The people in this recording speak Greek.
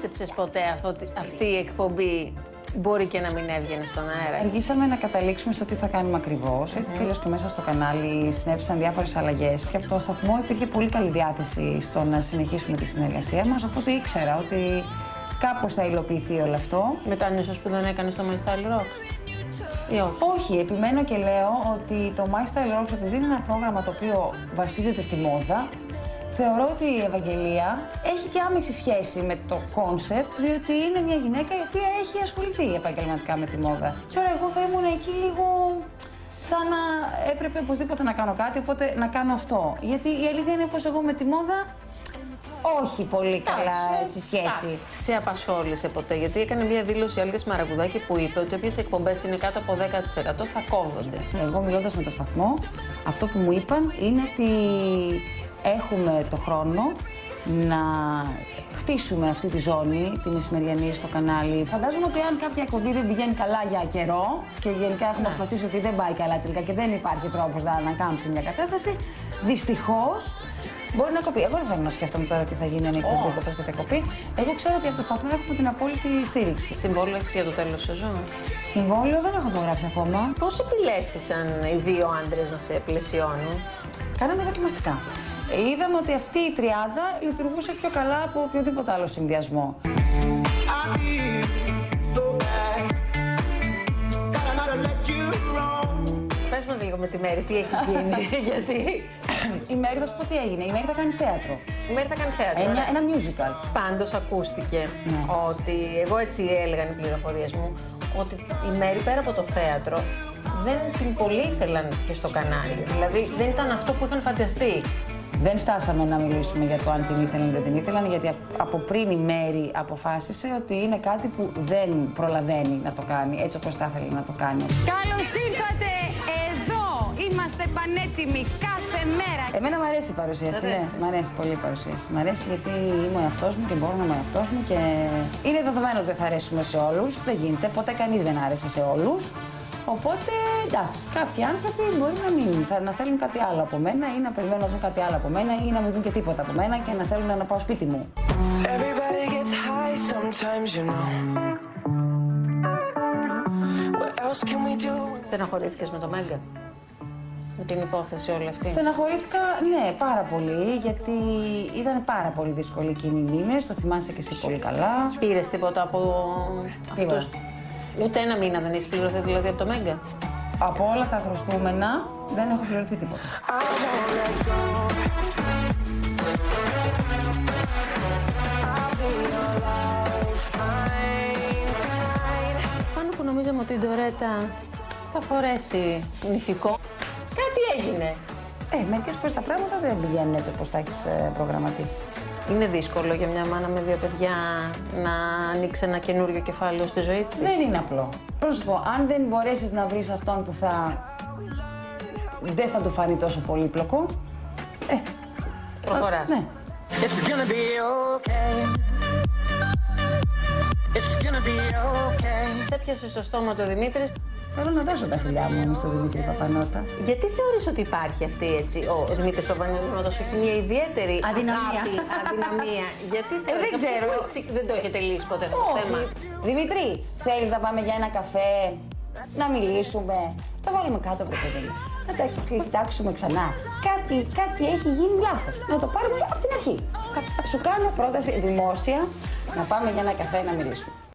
πίστεψες ποτέ αυτή η εκπομπή μπορεί και να μην έβγαινε στον αέρα? Αργήσαμε να καταλήξουμε στο τι θα κάνουμε ακριβώς. Έτσι κι αλλιώς και μέσα στο κανάλι συνέβησαν διάφορες αλλαγές. Και από το σταθμό υπήρχε πολύ καλή διάθεση στο να συνεχίσουμε τη συνεργασία μας. Οπότε ήξερα ότι κάπως θα υλοποιηθεί όλο αυτό. Μετάνιωσες που δεν έκανες το My Style Rocks? Ή όχι? Όχι, επιμένω και λέω ότι το My Style Rocks, επειδή είναι ένα πρόγραμμα το οποίο βασίζεται στη μόδα, θεωρώ ότι η Ευαγγελία έχει και άμεση σχέση με το κόνσεπτ, διότι είναι μια γυναίκα η οποία έχει ασχοληθεί επαγγελματικά με τη μόδα. Τώρα εγώ θα ήμουν εκεί λίγο σαν να έπρεπε οπωσδήποτε να κάνω κάτι, οπότε να κάνω αυτό. Γιατί η αλήθεια είναι πως εγώ με τη μόδα όχι πολύ καλά έτσι, σχέση. Σε απασχόλησε ποτέ? Γιατί έκανε μια δήλωση η Όλγα Σμαραγουδάκη που είπε ότι όποιες εκπομπές είναι κάτω από 10% θα κόβονται. Εγώ μιλώντας με το σταθμό, αυτό που μου είπαν είναι ότι έχουμε το χρόνο να χτίσουμε αυτή τη ζώνη, τη μεσημεριανή στο κανάλι. Φαντάζομαι ότι αν κάποια εκπομπή δεν πηγαίνει καλά για καιρό και γενικά έχουμε αποφασίσει ότι δεν πάει καλά τελικά και δεν υπάρχει τρόπος να ανακάμψει μια κατάσταση, δυστυχώς μπορεί να κοπεί. Εγώ δεν θέλω να σκέφτομαι τώρα τι θα γίνει αν η εκπομπή κοπές και θα κοπεί. Εγώ ξέρω ότι από το σταθμό έχουμε την απόλυτη στήριξη. Συμβόλαιο έχεις για το τέλος σεζόν? Συμβόλαιο δεν έχω υπογράψει ακόμα. Πώς επιλέχθησαν οι δύο άντρες να σε πλαισιώνουν? Κάναμε δοκιμαστικά. Είδαμε ότι αυτή η τριάδα λειτουργούσε πιο καλά από οποιοδήποτε άλλο συνδυασμό. Πες μας λίγο με τη Μέρη, τι έχει γίνει, γιατί... Η Μέρη θα σου πω τι έγινε. Η Μέρη θα κάνει θέατρο. Η Μέρη θα κάνει θέατρο. Ένα musical. Πάντως ακούστηκε ότι, εγώ έτσι έλεγαν οι πληροφορίες μου, ότι η Μέρη πέρα από το θέατρο δεν την πολύ ήθελαν και στο κανάλι. Δηλαδή δεν ήταν αυτό που είχαν φανταστεί. Δεν φτάσαμε να μιλήσουμε για το αν την ήθελαν ή δεν την ήθελαν, γιατί από πριν η Μέρη αποφάσισε ότι είναι κάτι που δεν προλαβαίνει να το κάνει έτσι όπως θα ήθελε να το κάνει. Καλώς ήρθατε εδώ! Είμαστε πανέτοιμοι κάθε μέρα. Εμένα μου αρέσει η παρουσίαση, ναι. Μ' αρέσει πολύ η παρουσίαση. Μ' αρέσει γιατί είμαι ο εαυτός μου και μπορώ να είμαι ο εαυτός μου και είναι δεδομένο ότι δεν θα αρέσουμε σε όλους. Δεν γίνεται, ποτέ κανείς δεν άρεσε σε όλους. Οπότε, εντάξει, κάποιοι άνθρωποι μπορεί να θέλουν κάτι άλλο από μένα ή να περιμένουν να δουν κάτι άλλο από μένα ή να μην δουν και τίποτα από μένα και να θέλουν να πάω σπίτι μου. Στεναχωρήθηκες με το Μέγκα? Με την υπόθεση όλη αυτή? Στεναχωρήθηκα, ναι, πάρα πολύ, γιατί ήταν πάρα πολύ δύσκολη εκείνοι οι μήνες, το θυμάσαι και εσύ πολύ καλά. Πήρες τίποτα από αυτούς? Ούτε ένα μήνα δεν έχεις πληρωθεί δηλαδή από το Μέγκα? Από όλα τα χρωστούμενα δεν έχω πληρωθεί τίποτα. Πάνω που νομίζαμε ότι η Ντορέτα θα φορέσει νηφικό, κάτι έγινε. Μερικές φορές τα πράγματα δεν πηγαίνουν έτσι όπως τα έχεις προγραμματίσει. Είναι δύσκολο για μια μάνα με δύο παιδιά να ανοίξει ένα καινούριο κεφάλαιο στη ζωή της? Δεν είναι απλό. Πώς σου πω, αν δεν μπορέσεις να βρεις αυτόν που δεν θα του φανεί τόσο πολύπλοκο, προχωράς. Ναι. Σε έπιασε στο στόμα το Δημήτρης. Θέλω να δώσω τα φιλιά μου στον Δημήτρη Παπανότα. Γιατί θεωρείς ότι υπάρχει αυτή έτσι, ο Δημήτρης Παπανότας έχει μια ιδιαίτερη αδυναμία? Γιατί δεν ξέρω. Δεν το έχετε λύσει ποτέ αυτό το θέμα? Δημήτρη, θέλεις να πάμε για ένα καφέ, να μιλήσουμε, θα βάλουμε κάτω από το παιδί, να τα κοιτάξουμε ξανά. Κάτι έχει γίνει λάθος. Να το πάρουμε από την αρχή. Σου κάνω πρόταση δημόσια να πάμε για ένα καφέ να μιλήσουμε.